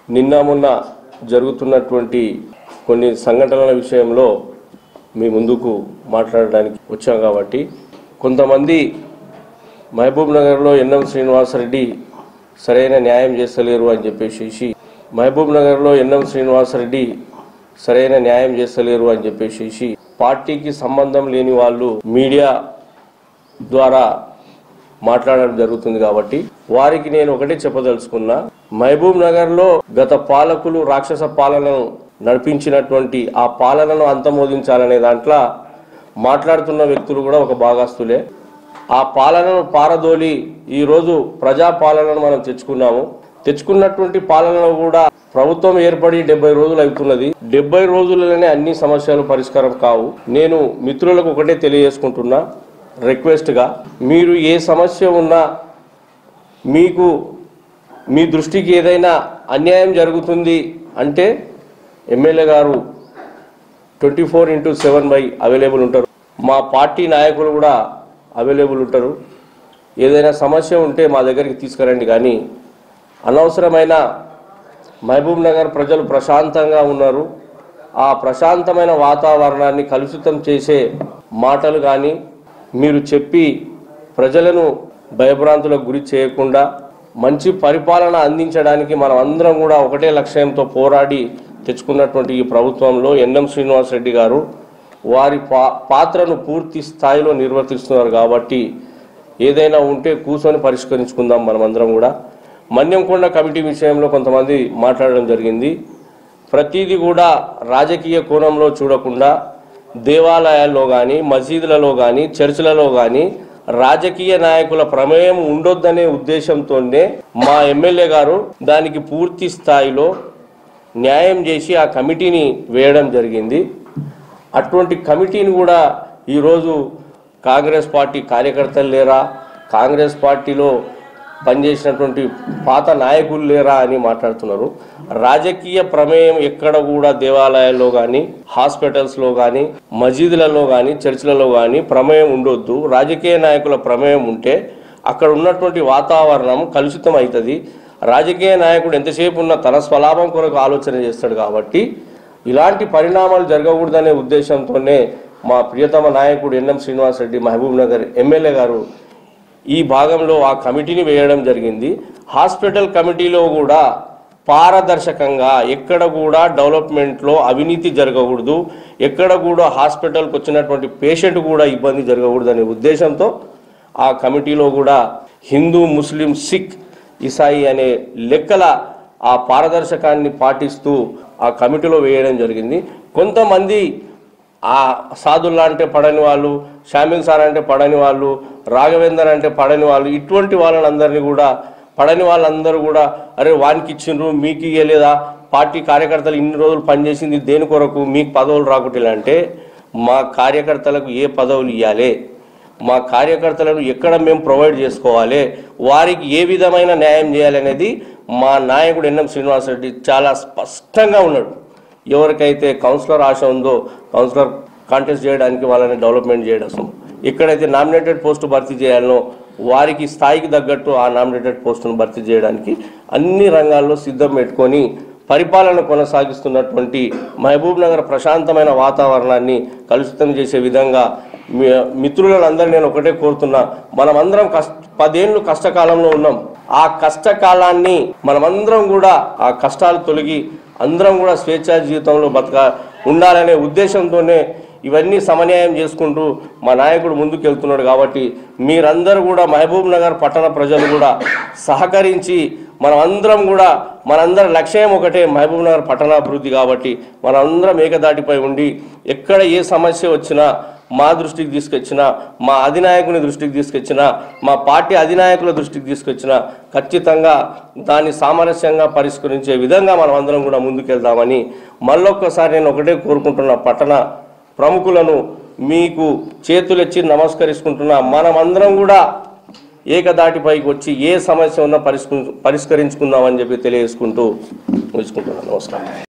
నిన్న మొన్న జరుగుతున్నటువంటి కొన్ని సంఘటనల విషయంలో మీ ముందుకు మాట్లాడడానికి వచ్చాం కాబట్టి కొంతమంది మహబూబ్ నగర్లో ఎన్ఎం శ్రీనివాసరెడ్డి సరైన న్యాయం చేస్తలేరు అని చెప్పేసి మహబూబ్ నగర్లో ఎన్ఎం శ్రీనివాసరెడ్డి సరైన న్యాయం చేస్తలేరు అని చెప్పేసి పార్టీకి సంబంధం లేని వాళ్ళు మీడియా ద్వారా మాట్లాడడం జరుగుతుంది కాబట్టి వారికి నేను ఒకటే చెప్పదలుచుకున్నా, మహబూబ్ నగర్లో గత పాలకులు రాక్షస పాలనను నడిపించినటువంటి ఆ పాలనను అంతమోదించాలనే దాంట్లో మాట్లాడుతున్న వ్యక్తులు కూడా ఒక భాగస్తులే. ఆ పాలనను పారదోలి ఈరోజు ప్రజా పాలనను మనం తెచ్చుకున్నటువంటి పాలనలో కూడా ప్రభుత్వం ఏర్పడి 70 రోజులు అవుతున్నది. 70 రోజులలోనే అన్ని సమస్యలు పరిష్కారం కావు. నేను మిత్రులకు ఒకటే తెలియజేసుకుంటున్నా, రిక్వెస్ట్గా మీరు ఏ సమస్య ఉన్నా మీకు మీ దృష్టికి ఏదైనా అన్యాయం జరుగుతుంది అంటే ఎమ్మెల్యే గారు 24/7 అవైలబుల్ ఉంటారు. మా పార్టీ నాయకులు కూడా అవైలబుల్ ఉంటారు. ఏదైనా సమస్య ఉంటే మా దగ్గరికి తీసుకురండి. కానీ అనవసరమైన మహబూబ్ నగర్ ప్రజలు ప్రశాంతంగా ఉన్నారు. ఆ ప్రశాంతమైన వాతావరణాన్ని కలుషితం చేసే మాటలు కానీ మీరు చెప్పి ప్రజలను భయభ్రాంతులకు గురి చేయకుండా మంచి పరిపాలన అందించడానికి మనం అందరం కూడా ఒకటే లక్ష్యంతో పోరాడి తెచ్చుకున్నటువంటి ఈ ప్రభుత్వంలో ఎన్ఎం శ్రీనివాసరెడ్డి గారు వారి పాత్రను పూర్తి స్థాయిలో నిర్వర్తిస్తున్నారు. కాబట్టి ఏదైనా ఉంటే కూర్చొని పరిష్కరించుకుందాం మనమందరం కూడా. మన్యంకొండ కమిటీ విషయంలో కొంతమంది మాట్లాడడం జరిగింది. ప్రతిదీ కూడా రాజకీయ కోణంలో చూడకుండా దేవాలయాల్లో కానీ మసీదులలో కానీ చర్చిలలో కానీ రాజకీయ నాయకుల ప్రమేయం ఉండొద్దనే ఉద్దేశంతోనే మా ఎమ్మెల్యే గారు దానికి పూర్తి స్థాయిలో న్యాయం చేసి ఆ కమిటీని వేయడం జరిగింది. అటువంటి కమిటీని కూడా ఈరోజు కాంగ్రెస్ పార్టీ కార్యకర్తలు లేరా, కాంగ్రెస్ పార్టీలో పనిచేసినటువంటి పాత నాయకులు లేరా అని మాట్లాడుతున్నారు. రాజకీయ ప్రమేయం ఎక్కడ కూడా దేవాలయాల్లో కానీ హాస్పిటల్స్లో కానీ మసీదులలో కానీ చర్చిలలో కానీ ప్రమేయం ఉండొద్దు. రాజకీయ నాయకుల ప్రమేయం ఉంటే అక్కడ ఉన్నటువంటి వాతావరణం కలుషితం అవుతుంది. రాజకీయ నాయకుడు ఎంతసేపు ఉన్న తన స్వలాభం కొరకు ఆలోచన చేస్తాడు. కాబట్టి ఇలాంటి పరిణామాలు జరగకూడదనే ఉద్దేశంతోనే మా ప్రియతమ నాయకుడు NM Srinivasa Reddy Mahabubnagar MLA గారు ఈ భాగంలో ఆ కమిటీని వేయడం జరిగింది. హాస్పిటల్ కమిటీలో కూడా పారదర్శకంగా ఎక్కడ కూడా డెవలప్మెంట్లో అవినీతి జరగకూడదు, ఎక్కడ కూడా హాస్పిటల్కి వచ్చినటువంటి పేషెంట్ కూడా ఇబ్బంది జరగకూడదు అనే ఉద్దేశంతో ఆ కమిటీలో కూడా హిందూ, ముస్లిం, సిక్, ఇసాయి అనే లెక్కల ఆ పారదర్శకాన్ని పాటిస్తూ ఆ కమిటీలో వేయడం జరిగింది. కొంతమంది ఆ సాధుల్లా అంటే పడని వాళ్ళు, షామిల్ సార్ అంటే పడని వాళ్ళు, రాఘవేందర్ అంటే పడని వాళ్ళు, ఇటువంటి వాళ్ళందరినీ కూడా పడని వాళ్ళందరూ కూడా అరే వానికి ఇచ్చిండ్రు మీకు ఇవ్వలేదా, పార్టీ కార్యకర్తలు ఇన్ని రోజులు పనిచేసింది దేని కొరకు మీకు పదవులు రాకుంటే అంటే మా కార్యకర్తలకు ఏ పదవులు ఇవ్వాలి, మా కార్యకర్తలను ఎక్కడ మేము ప్రొవైడ్ చేసుకోవాలి, వారికి ఏ విధమైన న్యాయం చేయాలనేది మా నాయకుడు ఎన్ఎం శ్రీనివాసరెడ్డి చాలా స్పష్టంగా ఉన్నాడు. ఎవరికైతే కౌన్సిలర్ ఆశ ఉందో కౌన్సిలర్ కాంటెస్ట్ చేయడానికి వాళ్ళని డెవలప్మెంట్ చేయడం, ఎక్కడైతే నామినేటెడ్ పోస్టు భర్తీ చేయాలనో వారికి స్థాయికి తగ్గట్టు ఆ నామినేటెడ్ పోస్టును భర్తీ చేయడానికి అన్ని రంగాల్లో సిద్ధం పెట్టుకొని పరిపాలన కొనసాగిస్తున్నటువంటి మహబూబ్ నగర్ ప్రశాంతమైన వాతావరణాన్ని కలుషితం చేసే విధంగా మిత్రులందరూ నేను ఒకటే కోరుతున్నా, మనమందరం 10 ఏళ్ళు కష్టకాలంలో ఉన్నాం. ఆ కష్టకాలాన్ని మనమందరం కూడా ఆ కష్టాలు తొలగి అందరం కూడా స్వేచ్ఛా జీవితంలో ఉండాలనే ఉద్దేశంతోనే ఇవన్నీ సమన్యాయం చేసుకుంటూ మా నాయకుడు ముందుకు వెళ్తున్నాడు. కాబట్టి మీరందరూ కూడా మహబూబ్ నగర్ పట్టణ ప్రజలు కూడా సహకరించి మనందరి లక్ష్యం ఒకటే మహబూబ్ నగర్ పట్టణాభివృద్ధి. కాబట్టి మనందరం ఏకదాటిపై ఉండి ఎక్కడ ఏ సమస్య వచ్చినా మా దృష్టికి తీసుకొచ్చినా, మా అధినాయకుని దృష్టికి తీసుకొచ్చినా, మా పార్టీ అధినాయకుల దృష్టికి తీసుకొచ్చినా ఖచ్చితంగా దాన్ని సామరస్యంగా పరిష్కరించే విధంగా మనం అందరం కూడా ముందుకెళ్దామని మళ్ళొక్కసారి నేను ఒకటే కోరుకుంటున్నా. పట్టణ ప్రముఖులను మీకు చేతులెచ్చి నమస్కరించుకుంటున్నా. మనమందరం కూడా ఏకదాటిపైకి వచ్చి ఏ సమస్య ఉన్నా పరిష్కరించుకుందామని చెప్పి తెలియజేసుకుంటూ ముగించుకుంటున్నాను. నమస్కారం.